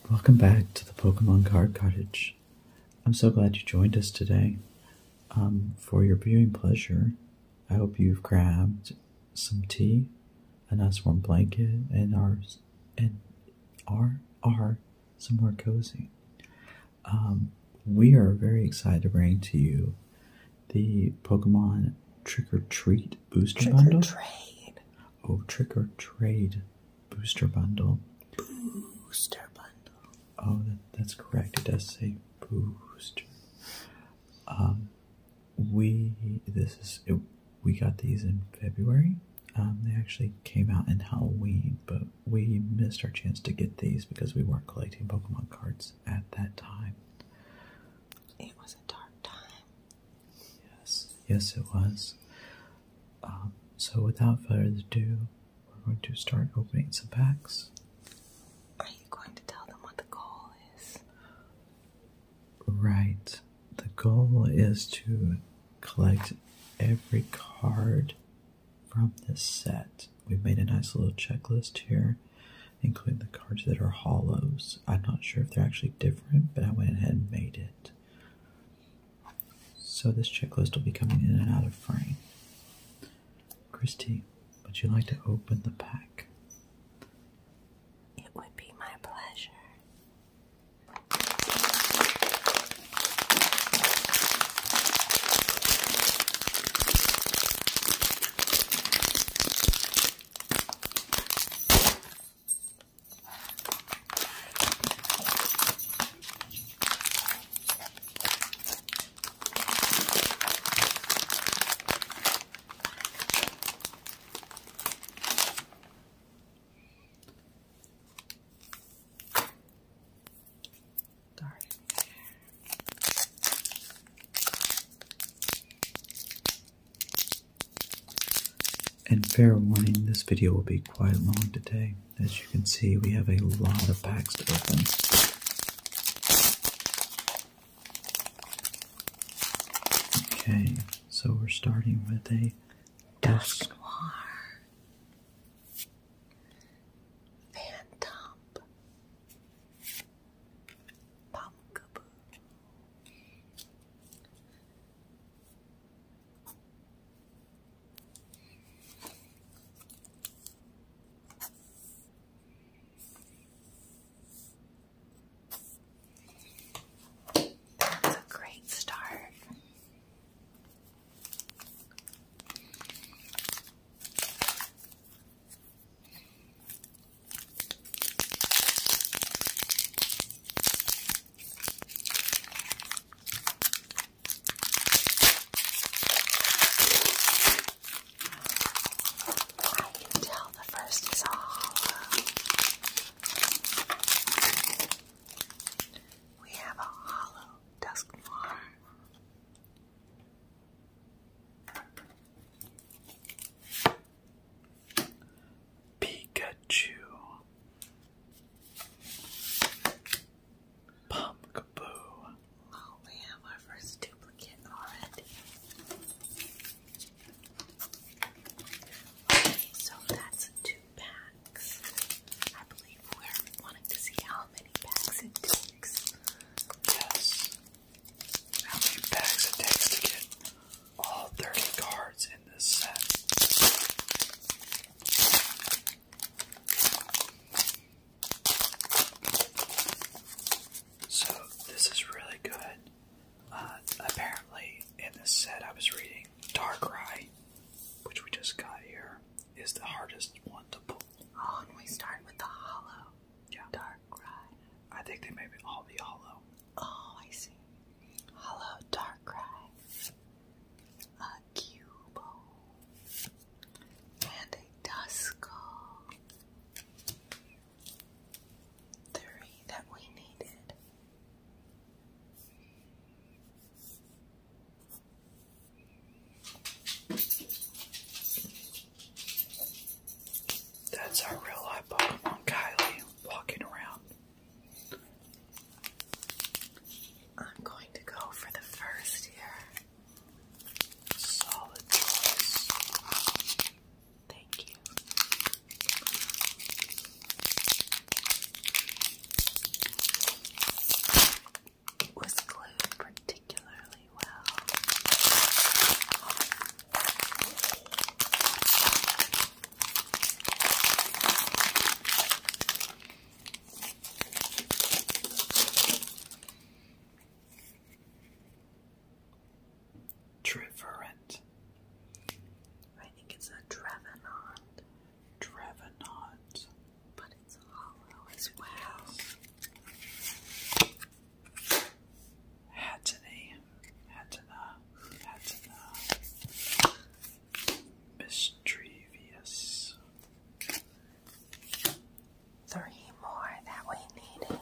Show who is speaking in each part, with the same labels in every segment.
Speaker 1: Welcome back to the Pokemon Card Cottage. I'm so glad you joined us today. For your viewing pleasure, I hope you've grabbed some tea, a nice warm blanket, and are somewhere cozy. We are very excited to bring to you the Pokemon Trick or Treat Booster Bundle.
Speaker 2: Trade.
Speaker 1: Oh, Trick or Trade Booster Bundle.
Speaker 2: Booster bundle.
Speaker 1: Oh, that's correct. It does say booster. We got these in February. They actually came out in Halloween, but we missed our chance to get these because we weren't collecting Pokemon cards at that time.
Speaker 2: It was a dark time.
Speaker 1: Yes, it was. So without further ado, we're going to start opening some packs.
Speaker 2: Are you going to tell them what the goal is?
Speaker 1: Right. The goal is to collect every card from this set. We've made a nice little checklist here, including the cards that are hollows. I'm not sure if they're actually different, but I went ahead and made it. So this checklist will be coming in and out of frame. Christy, would you like to open the pack?
Speaker 2: It would be my pleasure.
Speaker 1: And fair warning, this video will be quite long today. As you can see, we have a lot of packs to open. Okay, so we're starting with a
Speaker 2: Dusknoir. Phantom. Pumpkaboo. That's a great start. I can tell the first is a hollow. We have a hollow Dusknoir.
Speaker 1: Pikachu, Pumpkaboo,
Speaker 2: Oh, we have our first duplicate already. Okay, so that's 2 packs. I believe we're wanting to see how many packs it takes.
Speaker 1: yes. How many packs it takes to get all 30 cards in this set?
Speaker 2: 3 more that we needed.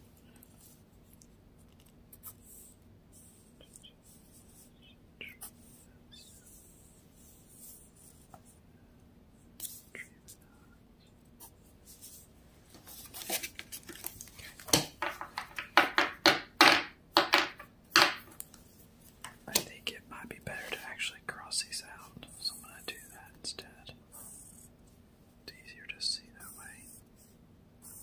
Speaker 1: I think it might be better to actually cross these out, so I'm going to do that instead. It's easier to see that way.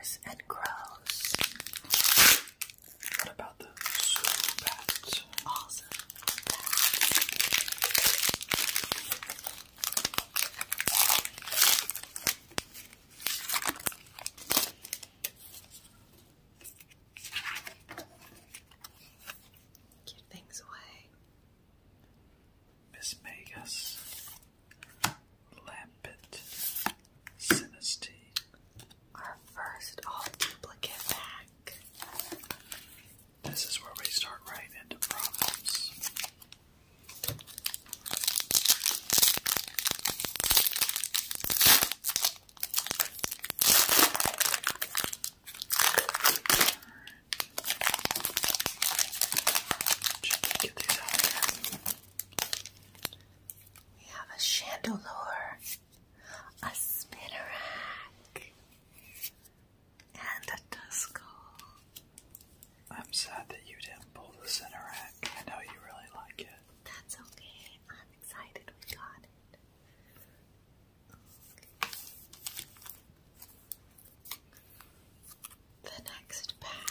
Speaker 2: Yes, and crows.
Speaker 1: What about the Zubats?
Speaker 2: Also. Give things away.
Speaker 1: Miss Magus, Lampet, Sinisty.
Speaker 2: Our first all duplicate pack.
Speaker 1: This is where we start right into problems. Get these out here.
Speaker 2: We have a Chandelure, a Spinarak, and a Duskull.
Speaker 1: I'm sad that you didn't pull the Cinerak. I know you really like it.
Speaker 2: That's okay. I'm excited we got it. The next pack.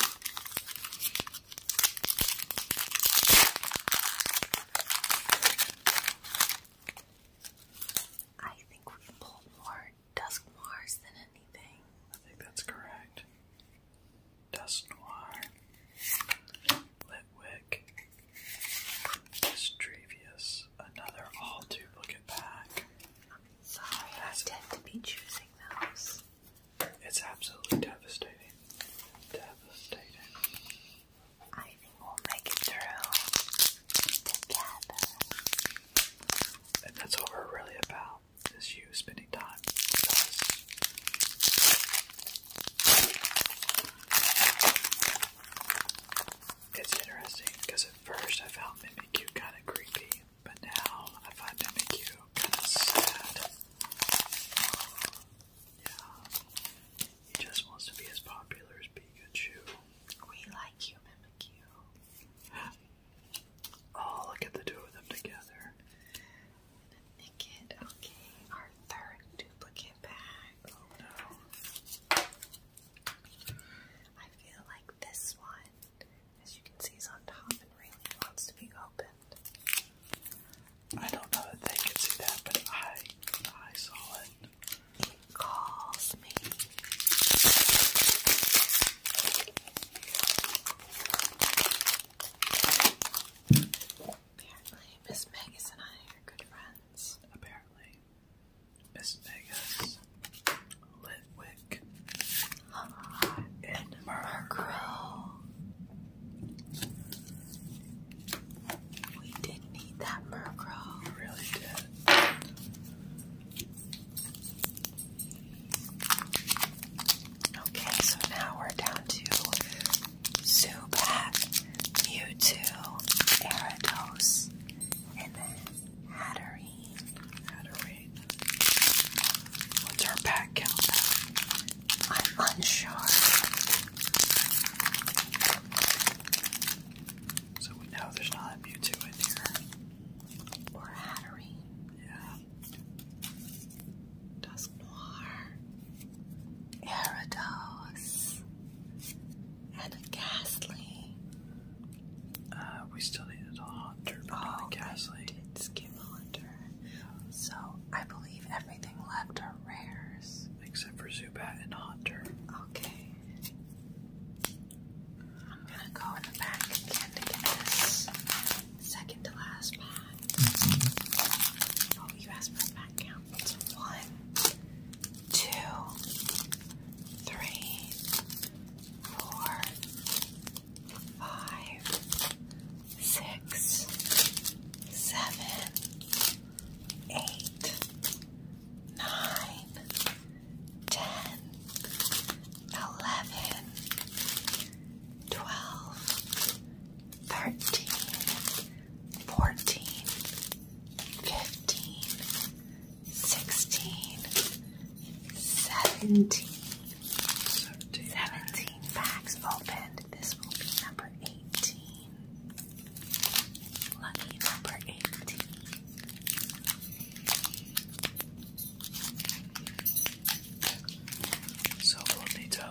Speaker 2: I think we pulled more Dusknoirs than anything.
Speaker 1: I think that's correct. Dust Noir, Litwick, Strevious, another all duplicate pack.
Speaker 2: Sorry, I tend to be choosing those.
Speaker 1: It's absolutely devastating. Devastating.
Speaker 2: I think we'll make it through together.
Speaker 1: And that's what we're really about, is you spending time with us. It's interesting, because at first I found Mimikyu kind of creepy, but now I find Mimikyu kind of sad. Yeah. He just wants to be as popular as Pikachu.
Speaker 2: We like you, Mimikyu.
Speaker 1: Oh, look at the two of them together.
Speaker 2: Nickit, okay, our third duplicate pack.
Speaker 1: Oh no.
Speaker 2: I feel like this one, as you can see, is on top and really wants to be opened.
Speaker 1: I don't know that they could see that, but I saw it.
Speaker 2: It calls me. Apparently, Miss Magus and I are good friends.
Speaker 1: Apparently. Miss Magus, Litwick, and Murkrow.
Speaker 2: We did need that Murkrow.
Speaker 1: We really did.
Speaker 2: Okay, so now we're down to Zubat, Mewtwo, Gyarados, and then Hatterene.
Speaker 1: Hatterene. What's our pack count now?
Speaker 2: I'm unsure.
Speaker 1: So we know there's not a Mewtwo in here.
Speaker 2: Or Hatterene,
Speaker 1: Yeah.
Speaker 2: Dusknoir, Gyarados, and a Ghastly.
Speaker 1: We still needed a Hunter, but
Speaker 2: Oh,
Speaker 1: not a
Speaker 2: I
Speaker 1: Ghastly.
Speaker 2: did skip Hunter. So I believe everything left are rares.
Speaker 1: Except for Zubat and Hunter.
Speaker 2: Okay. I'm gonna go in the back again to get this second to last pack. Oh, you asked for a pack count. It's 1, 2, 3, 4, 5, 6, 7, 8, 9, 10, 11, 12, 13, 14, 15, 16, 17. 17 packs opened. This will be number 18. Lucky number 18.
Speaker 1: So we'll need to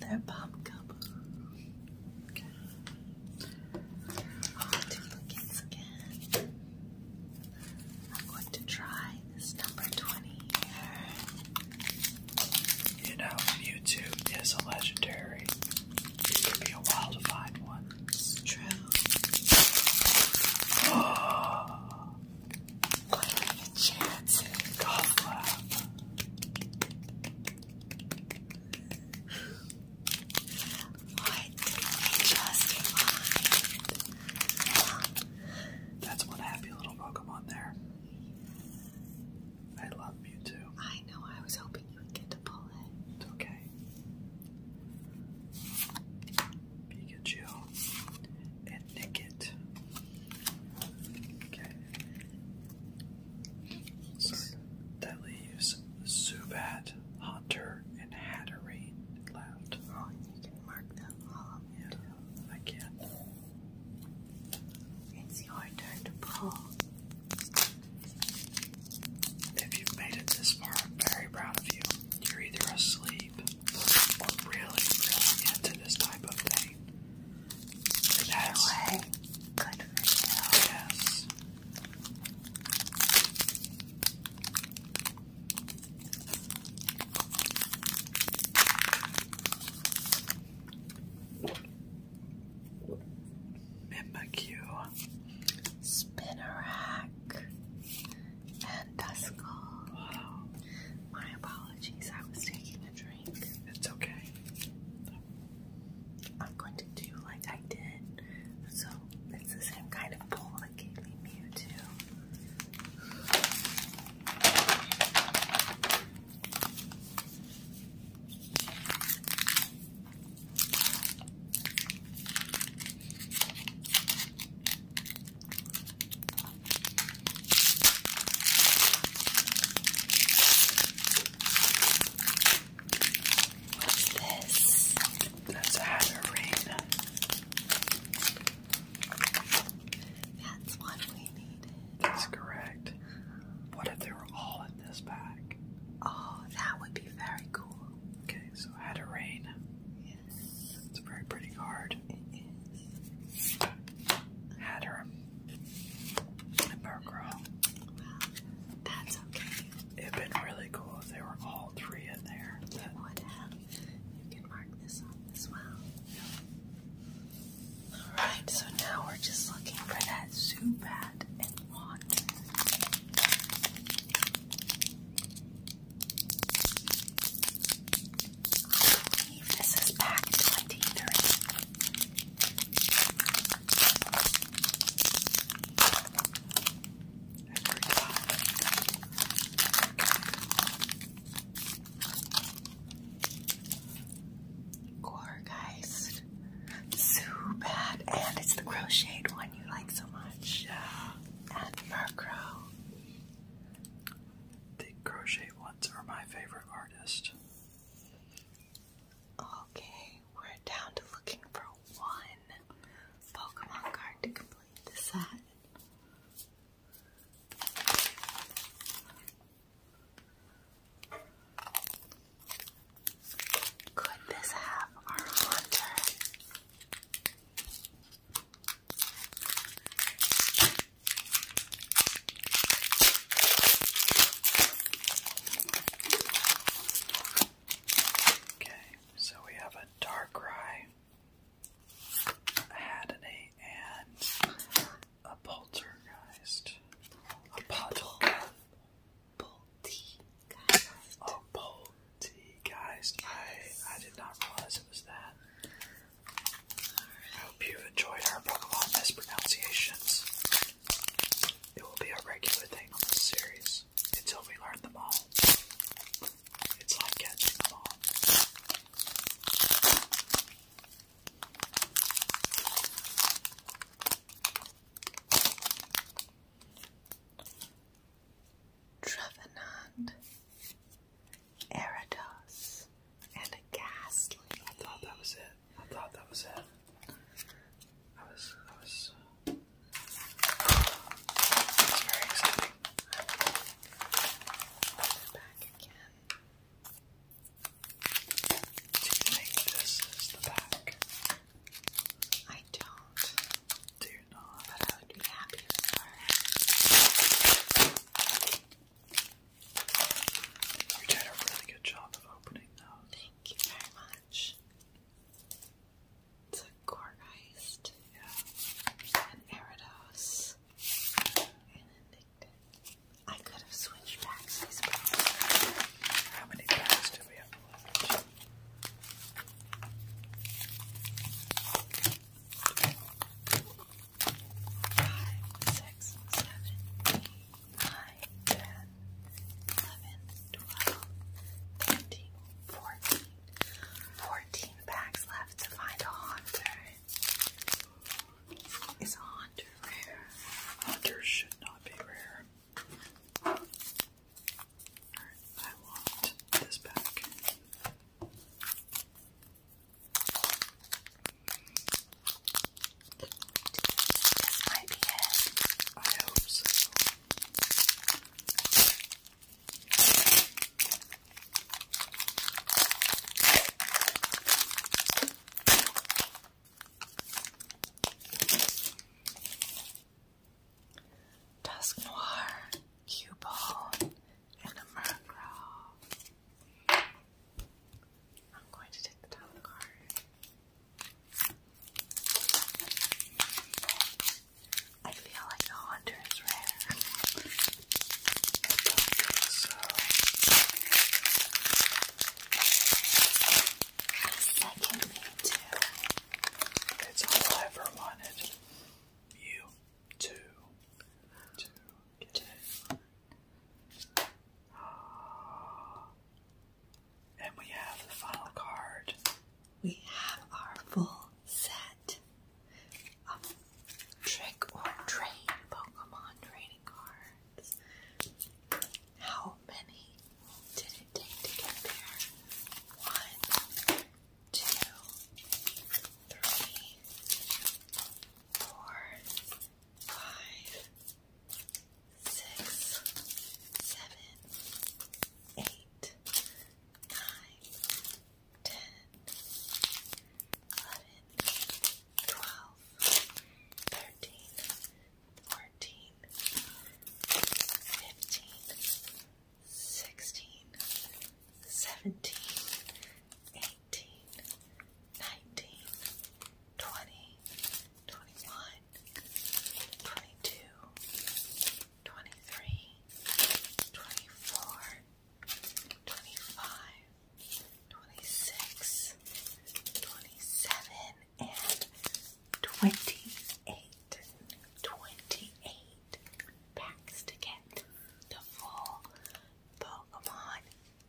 Speaker 2: another pumpkin. Oh, duplicates again. I'm going to try this number 20 here.
Speaker 1: You know, Mewtwo is a legendary. It could be a while to find one.
Speaker 2: It's true.
Speaker 1: What are the chances? Golf lab.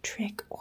Speaker 2: trick